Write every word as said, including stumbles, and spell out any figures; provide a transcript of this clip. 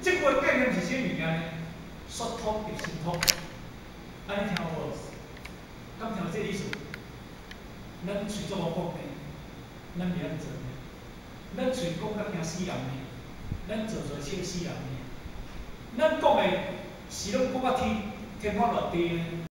这句概念是啥物件呢？说通就心通，安尼听有无？敢听这意思？咱嘴做我讲的，咱袂晓做的。咱嘴讲甲惊死人的，咱做做笑死人的。咱讲的是拢讲到天天花落地的。